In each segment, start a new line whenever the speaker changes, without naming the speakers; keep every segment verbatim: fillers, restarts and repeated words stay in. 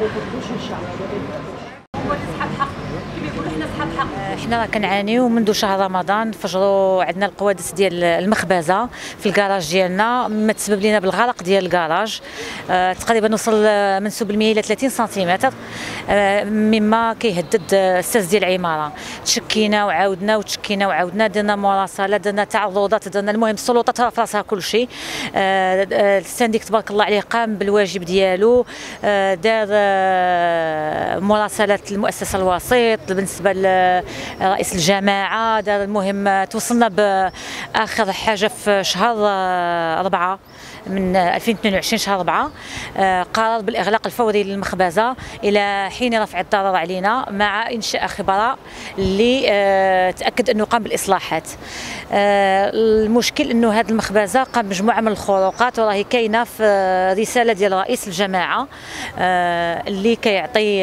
احنا راه كنعانيو منذ شهر رمضان. فجروا عندنا القوادس ديال المخبزه في الكراج ديالنا، ما تسبب لنا بالغرق ديال الكراج. اه تقريبا وصل منسوب المياه الى ثلاثين سنتيمتر، اه مما كيهدد الساس ديال العماره. تشكينا وعاودنا وتشكينا وعاودنا، درنا مراسله، درنا تعرضات، درنا المهم السلطات راه في راسها كل شيء. اه السنديك تبارك الله عليه قام بالواجب ديالو، اه دار اه مراسلات المؤسسه الوسيط بالنسبه لرئيس الجماعه، دار المهم توصلنا باخر حاجه في شهر أربعة من ألفين واثنين وعشرين شهر أربعة قرر بالاغلاق الفوري للمخبزه الى حين رفع الضرر علينا، مع انشاء خبراء اللي تاكد انه قام بالاصلاحات. المشكل انه هذه المخبزه قام بمجموعه من الخروقات، وراهي كاينه في رساله ديال رئيس الجماعه اللي كيعطي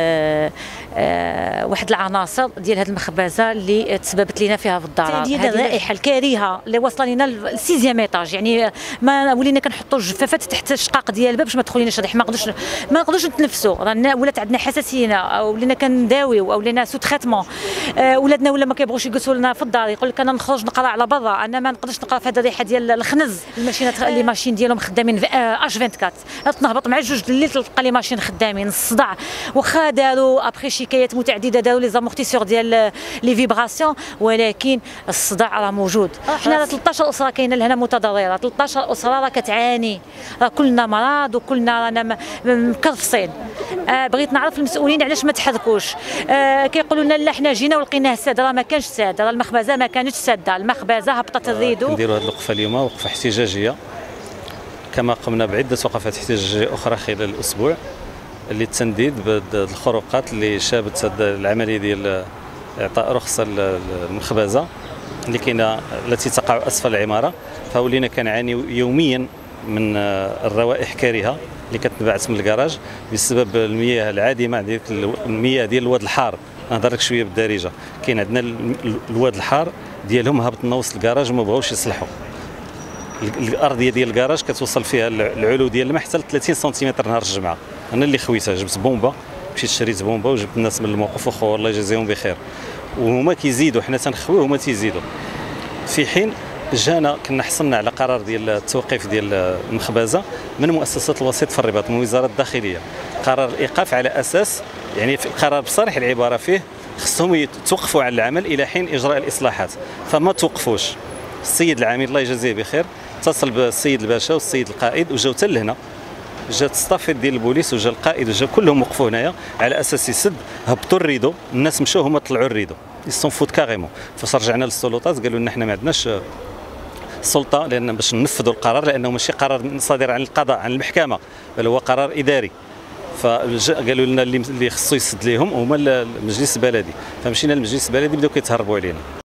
واحد العناصر ديال هذه المخبزه اللي تسببت لنا فيها في الضرر. هذه الرائحه الكريهه اللي وصل لنا للسيزيام ايطاج، يعني ما ولينا كنحطوا الجفافات تحت الشقاق ديال الباب باش ما تدخليناش الريح، ما نقدرش ما نقدرش نتنفسوا، رانا ولات عندنا حساسيه، ولينا كنداويو، او ولينا سو تريتمون. ولادنا ولا ما كيبغوش يجلسوا لنا في الدار، يقول لك انا نخرج نقرا على برا، انا ما نقدرش نقرا في هذه الريحه ديال الخنز. الماشينات اللي ماشين ديالهم خدامين في اش أربعة وعشرين، تنهبط مع جوج الليل تلقى لي ماشين خدامين. الصداع واخا داروا ابخي شكايات متعدده، داروا لي زامورتيسور ديال لي فيبراسيون، ولكن الصداع راه موجود. حنا راه ثلاثطاش اسره كاينه لهنا متضرره، ثلاثطاش اسره راه كتعاني، راه كلنا مرض وكلنا رانا مكرفصين. آه بغيت نعرف المسؤولين علاش ما تحركوش. آه كيقولوا لنا لا حنا جينا ولقيناه ساد، راه ما كانش ساد، راه المخبزه ما كانتش ساده، المخبزه هبطت الريدو.
نديروا هذه الوقفه اليوم وقفه احتجاجيه، كما قمنا بعده وقفات احتجاجيه اخرى خلال الاسبوع للتنديد بالخروقات اللي شابت العمليه ديال اعطاء رخصه للمخبزه اللي كاينه التي تقع اسفل العماره. فولينا كنعاني يوميا من الروائح كريهه اللي كتنبعث من الكراج بسبب المياه العادمه، ديك المياه ديال الواد الحار. نهضر لك شويه بالدارجه، كاين عندنا الواد الحار ديالهم هبط لنا وسط الكراج وما بغاوش يصلحوا. الارضيه ديال الكراج كتوصل فيها العلو ديال الماء حتى ل ثلاثين سنتيمتر نهار الجمعه. انا اللي خويتها، جبت بومبا، مشيت شريت بومبا وجبت الناس من الموقف وخو الله يجازيهم بخير، وهما كيزيدوا، حنا تنخويو هما تيزيدوا. في حين جانا كنا حصلنا على قرار ديال التوقيف ديال المخبزه من مؤسسه الوسيط في الرباط من وزاره الداخليه، قرار الايقاف على اساس يعني في القرار بصريح العباره فيه خصهم يتوقفوا عن العمل الى حين اجراء الاصلاحات، فما توقفوش. السيد العامل الله يجازيه بخير اتصل بالسيد الباشا والسيد القائد وجاو حتى لهنا، جات ستافيت ديال البوليس وجا القائد وجا كلهم وقفوا هنايا على اساس يسد. هبطوا الريدو، الناس مشاو هما طلعوا الريدو يسون فوت كاريمون. فاش رجعنا للسلطات قالوا لنا حنا ما عندناش السلطه لان باش ننفذوا القرار، لانه ماشي قرار صادر عن القضاء عن المحكمه، بل هو قرار اداري. فقالوا لنا اللي خصو يسد لهم هما المجلس البلدي، فمشينا للمجلس البلدي بداو كيتهربوا علينا.